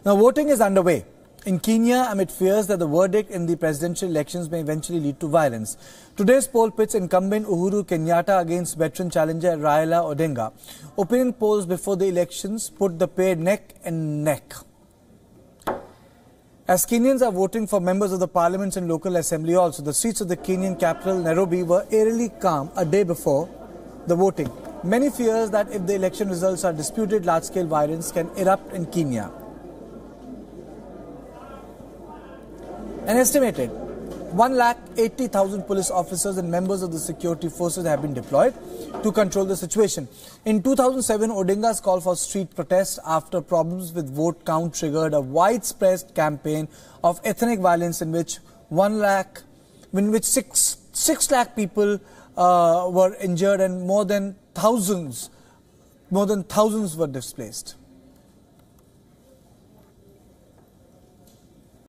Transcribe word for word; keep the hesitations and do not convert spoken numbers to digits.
Now, voting is underway in Kenya amid fears that the verdict in the presidential elections may eventually lead to violence. Today's poll pits incumbent Uhuru Kenyatta against veteran challenger Raila Odinga. Opinion polls before the elections put the pair neck and neck. As Kenyans are voting for members of the parliaments and local assembly also, the streets of the Kenyan capital, Nairobi, were eerily calm a day before the voting. Many fears that if the election results are disputed, large-scale violence can erupt in Kenya. An estimated one lakh eighty thousand police officers and members of the security forces have been deployed to control the situation. In two thousand seven, Odinga's call for street protest after problems with vote count triggered a widespread campaign of ethnic violence in which one lakh, in which six six lakh people uh, were injured and more than thousands, more than thousands were displaced.